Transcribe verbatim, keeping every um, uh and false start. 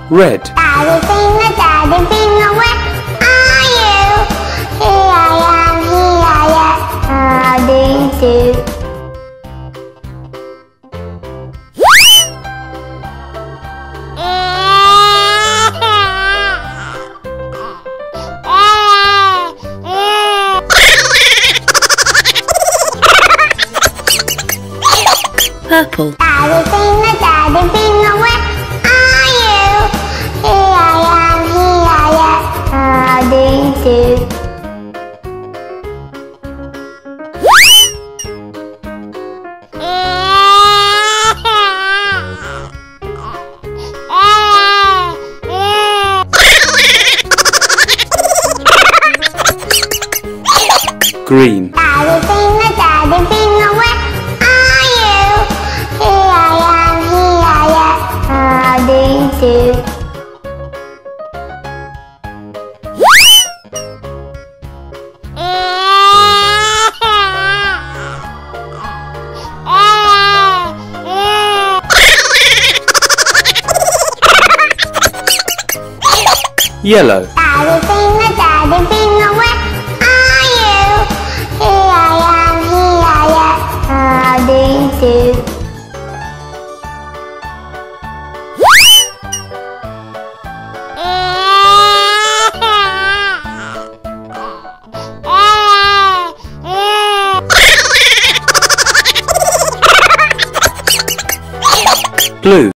Red. Daddy finger, daddy finger, where are you? Here I am, here I am. How do you do? Purple. Daddy finger, daddy finger, where are you? Here I am, here I am. How do you do? Green. Daddy finger, daddy finger, where are you? Here I am, here I am. How do you do? Yellow. Daddy finger, daddy finger, where are you? Here I am, here I am. How do you do? Blue.